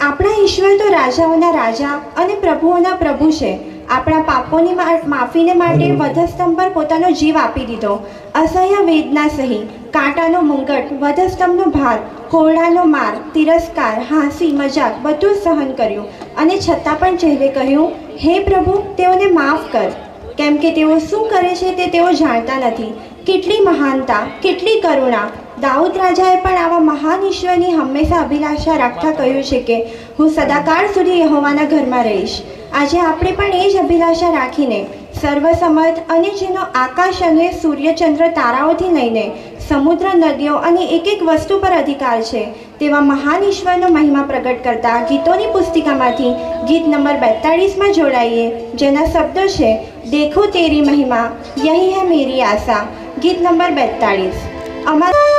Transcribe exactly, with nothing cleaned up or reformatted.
આપણા ઈશ્વર તો રાજાઓના રાજા અને પ્રભુઓના પ્રભુ છે। આપણા પાપોની માફીને માટે વધસ્તંભ પર પોતાનો જીવ આપી દીધો। અસહ્ય વેદના સહી, કાંટાનો મુંગટ, વધસ્તંભનો ભાર, કોરડાનો માર, તિરસ્કાર, હાંસી, મજાક બધું સહન કર્યું અને છતાં પણ ચહેરે કહ્યું, હે પ્રભુ, તેઓને માફ કર, કેમ કે તેઓ શું કરે છે તે તેઓ જાણતા નથી। કેટલી મહાનતા, કેટલી કરુણા! દાઉદ રાજાએ પણ આવા મહાન ઈશ્વરની હંમેશા અભિલાષા રાખતા કહ્યું છે કે હું સદાકાળ સુધી યહોવાના ઘરમાં રહીશ। આજે આપણે પણ એ જ અભિલાષા રાખીને સર્વસમર્થ અને જેનો આકાશ અને સૂર્યચંદ્ર તારાઓથી લઈને સમુદ્ર, નદીઓ અને એક એક વસ્તુ પર અધિકાર છે તેવા મહાન ઈશ્વરનો મહિમા પ્રગટ કરતા ગીતોની પુસ્તિકામાંથી ગીત નંબર બેતાળીસમાં જોડાઈએ, જેના શબ્દો છે, દેખો તેરી મહિમા યહી હૈ મેરી આશા। ગીત નંબર બેતાળીસ। અમારા